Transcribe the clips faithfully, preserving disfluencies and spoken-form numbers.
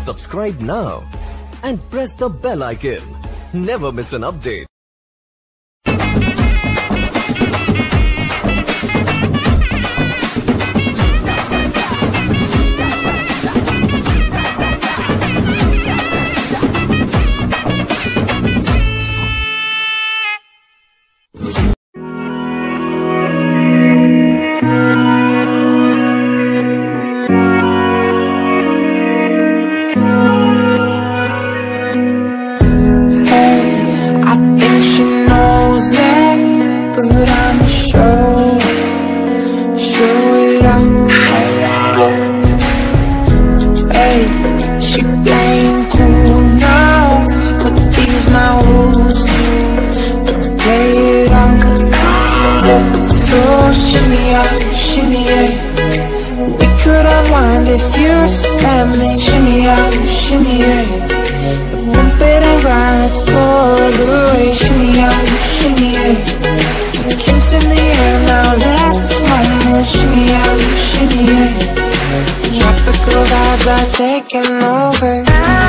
Subscribe now and press the bell icon. Never miss an update. If you stand me, shimmy out, shimmy yeah. Bump it and grind, let's go all the way. Shimmy out, shimmy yeah. Drinks in the air now, let this moment. Shimmy out, shimmy yeah. Tropical vibes are taking over.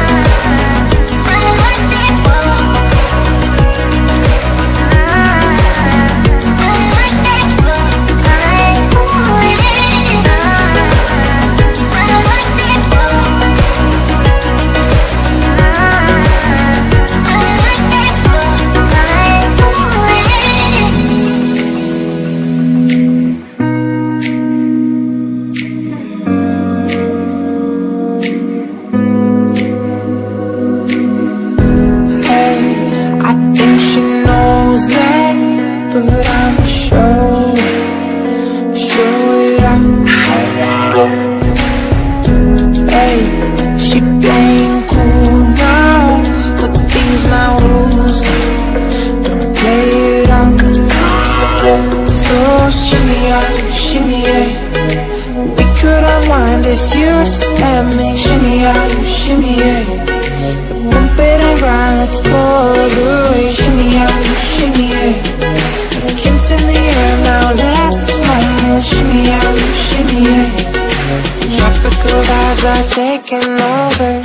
If you stand me, shimmy out, shimmy yeah. Bump it and grind, let's go all the way. Shimmy out, shimmy yeah. Drinks in the air now, let this moment. Shimmy out, shimmy yeah. Tropical vibes are taking over.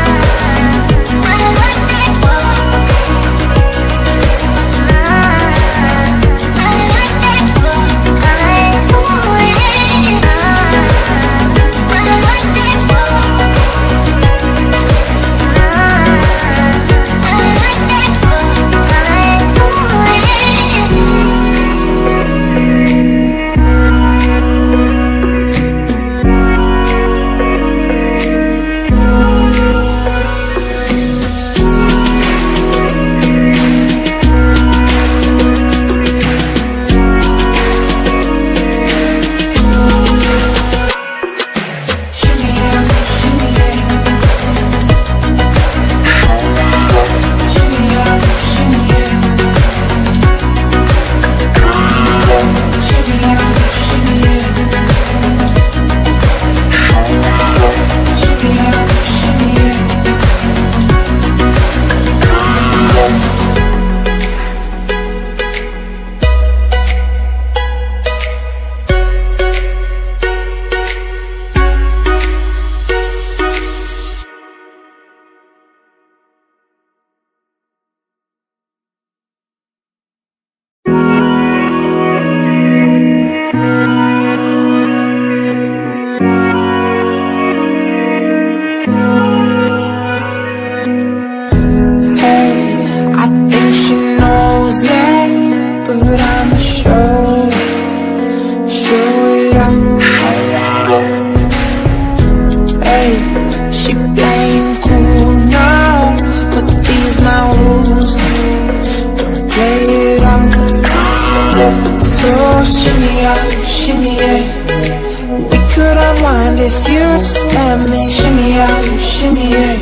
If you stand me, shimmy out, shimmy yeah.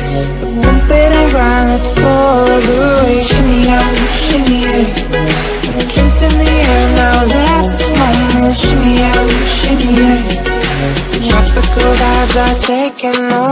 Bump it and grind, let's go all the way. Shimmy out, shimmy yeah. Drinks in the air now, let this moment. Shimmy out, shimmy yeah. Tropical vibes are taking over.